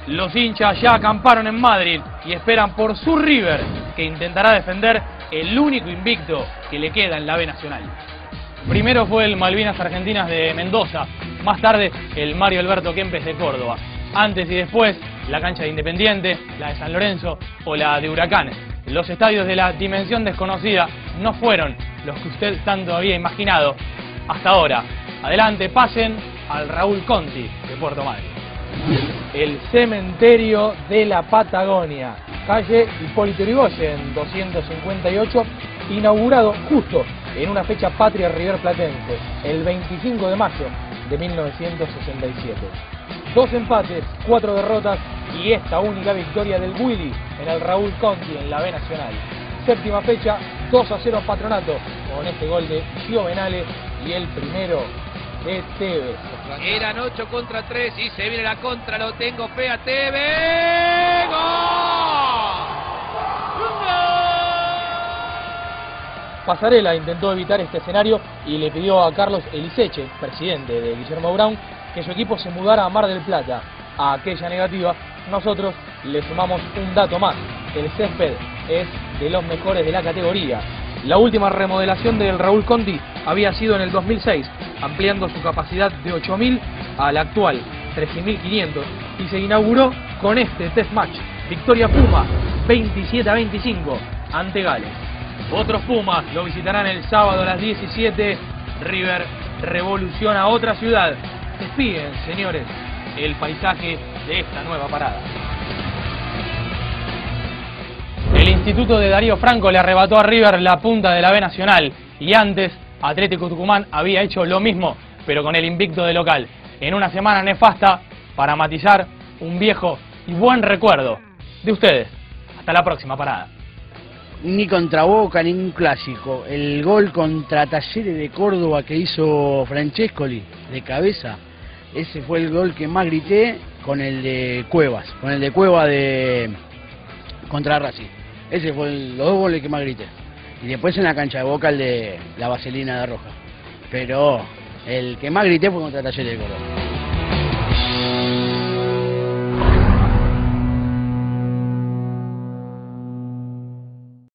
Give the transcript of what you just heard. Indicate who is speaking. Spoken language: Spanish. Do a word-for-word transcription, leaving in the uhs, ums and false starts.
Speaker 1: Los hinchas ya acamparon en Madrid y esperan por su River, que intentará defender el único invicto que le queda en la B Nacional. Primero fue el Malvinas Argentinas de Mendoza, más tarde el Mario Alberto Kempes de Córdoba. Antes y después, la cancha de Independiente, la de San Lorenzo o la de Huracán. Los estadios de la dimensión desconocida no fueron los que usted tanto había imaginado hasta ahora. Adelante, pasen al Raúl Conti de Puerto Madryn.
Speaker 2: El cementerio de la Patagonia, calle Hipólito Yrigoyen, doscientos cincuenta y ocho, inaugurado justo en una fecha patria riverplatense, el veinticinco de mayo de mil novecientos sesenta y siete. Dos empates, cuatro derrotas y esta única victoria del Willy en el Raúl Conti en la B Nacional. Séptima fecha, dos a cero Patronato, con este gol de Giovenale y el primero de Tevez.
Speaker 3: Eran ocho contra tres y se viene la contra, lo tengo fe a Tevez. ¡Gol!
Speaker 2: Pasarela intentó evitar este escenario y le pidió a Carlos Eliseche, presidente de Guillermo Brown, que su equipo se mudara a Mar del Plata. A aquella negativa, nosotros le sumamos un dato más. El césped es de los mejores de la categoría. La última remodelación del Raúl Conti había sido en el dos mil seis, ampliando su capacidad de ocho mil a la actual trece mil quinientos, y se inauguró con este test match. Victoria Puma, veintisiete a veinticinco, ante Gales. Otros Pumas lo visitarán el sábado a las diecisiete. River revoluciona otra ciudad. Despiden, señores, el paisaje de esta nueva parada. El Instituto de Darío Franco le arrebató a River la punta de la B Nacional y antes Atlético Tucumán había hecho lo mismo, pero con el invicto de local. En una semana nefasta para matizar un viejo y buen recuerdo de ustedes. Hasta la próxima parada.
Speaker 4: Ni contra Boca, ni un clásico. El gol contra Talleres de Córdoba que hizo Francescoli de cabeza, ese fue el gol que más grité con el de Cuevas, con el de Cueva de contra Racing. Ese fue el, los dos goles que más grité. Y después en la cancha de Boca el de la vaselina de Roja. Pero el que más grité fue contra Talleres de Córdoba.